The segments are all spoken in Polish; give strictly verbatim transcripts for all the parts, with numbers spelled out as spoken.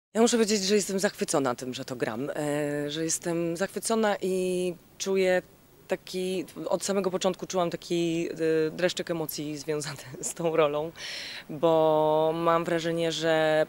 Ja muszę powiedzieć, że jestem zachwycona tym, że to gram, e, że jestem zachwycona i czuję taki, od samego początku czułam taki e, dreszczyk emocji związany z tą rolą, bo mam wrażenie, że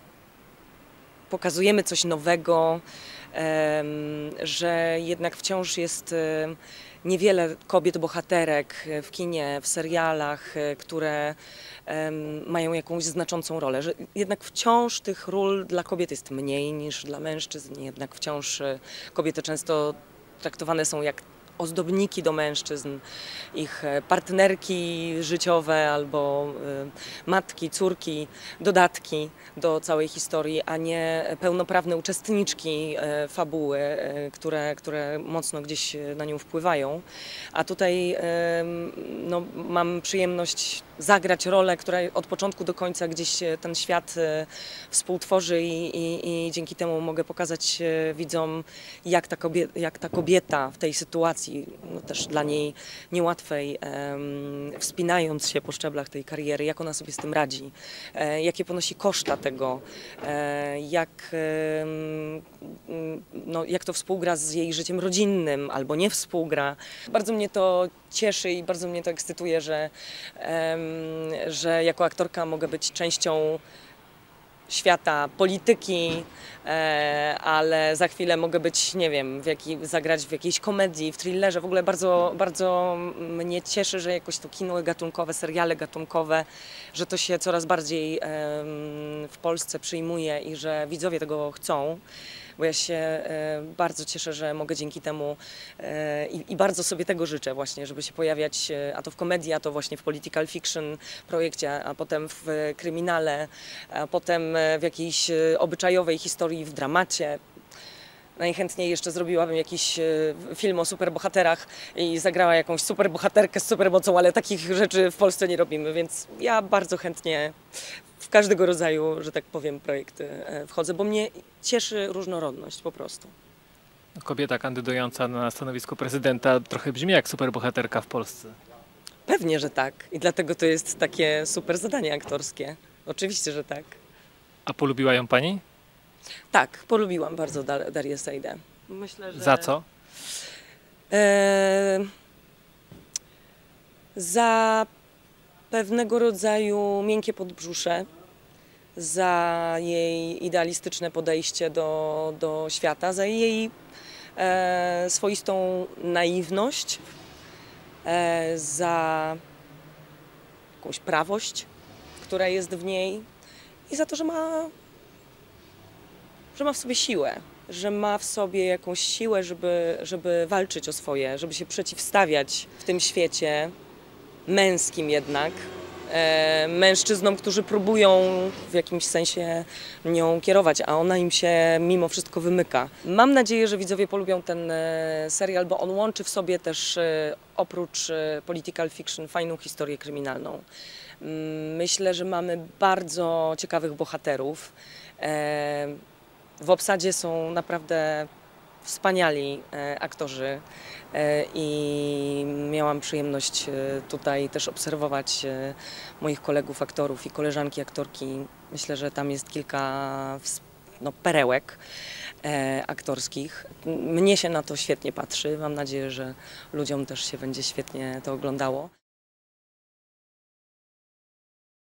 pokazujemy coś nowego, em, że jednak wciąż jest em, niewiele kobiet bohaterek w kinie, w serialach, e, które em, mają jakąś znaczącą rolę, że jednak wciąż tych ról dla kobiet jest mniej niż dla mężczyzn, jednak wciąż e, kobiety często traktowane są jak ozdobniki do mężczyzn, ich e, partnerki życiowe albo e, matki, córki, dodatki do całej historii, a nie pełnoprawne uczestniczki e, fabuły, e, które, które mocno gdzieś na nią wpływają. A tutaj e, no, mam przyjemność zagrać rolę, która od początku do końca gdzieś e, ten świat e, współtworzy i, i, i dzięki temu mogę pokazać e, widzom, jak ta kobieta, jak ta kobieta w tej sytuacji, no też dla niej niełatwej, em, wspinając się po szczeblach tej kariery, jak ona sobie z tym radzi, e, jakie ponosi koszta tego, e, jak, em, no, jak to współgra z jej życiem rodzinnym albo nie współgra. Bardzo mnie to cieszy i bardzo mnie to ekscytuje, że, em, że jako aktorka mogę być częścią świata polityki, e, ale za chwilę mogę być, nie wiem, w jaki, zagrać w jakiejś komedii, w thrillerze. W ogóle bardzo, bardzo mnie cieszy, że jakoś to kino gatunkowe, seriale gatunkowe, że to się coraz bardziej em, w Polsce przyjmuje i że widzowie tego chcą. Bo ja się e, bardzo cieszę, że mogę dzięki temu e, i, i bardzo sobie tego życzę właśnie, żeby się pojawiać, e, a to w komedii, a to właśnie w political fiction projekcie, a potem w kryminale, a potem e, w jakiejś e, obyczajowej historii w dramacie. Najchętniej jeszcze zrobiłabym jakiś e, film o superbohaterach i zagrała jakąś superbohaterkę z supermocą, ale takich rzeczy w Polsce nie robimy, więc ja bardzo chętnie w każdego rodzaju, że tak powiem, projekty e, wchodzę, bo mnie cieszy różnorodność po prostu. Kobieta kandydująca na stanowisko prezydenta trochę brzmi jak superbohaterka w Polsce. Pewnie, że tak. I dlatego to jest takie super zadanie aktorskie. Oczywiście, że tak. A polubiła ją pani? Tak, polubiłam bardzo Dar Darię Sejdę. Myślę, że... Za co? E, za pewnego rodzaju miękkie podbrzusze, za jej idealistyczne podejście do, do świata, za jej e, swoistą naiwność, e, za jakąś prawość, która jest w niej i za to, że ma, że ma w sobie siłę, że ma w sobie jakąś siłę, żeby, żeby walczyć o swoje, żeby się przeciwstawiać w tym świecie męskim jednak, e, mężczyznom, którzy próbują w jakimś sensie nią kierować, a ona im się mimo wszystko wymyka. Mam nadzieję, że widzowie polubią ten e, serial, bo on łączy w sobie też e, oprócz e, political fiction fajną historię kryminalną. Mm, Myślę, że mamy bardzo ciekawych bohaterów. E, w obsadzie są naprawdę wspaniali e, aktorzy e, i miałam przyjemność e, tutaj też obserwować e, moich kolegów aktorów i koleżanki aktorki. Myślę, że tam jest kilka ws- no, perełek e, aktorskich. Mnie się na to świetnie patrzy. Mam nadzieję, że ludziom też się będzie świetnie to oglądało.